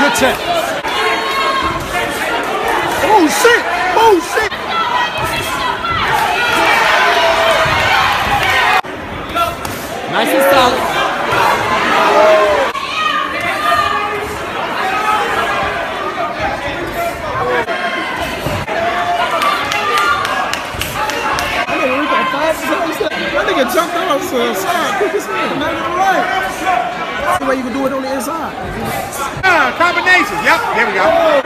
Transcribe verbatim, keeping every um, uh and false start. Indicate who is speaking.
Speaker 1: Good check. Oh, shit. Oh, shit. Nice and solid. That nigga jumped out of the side, quick as hell, not even right. That's the way you can do it on the inside.
Speaker 2: Ah, combination. Yep, there we go.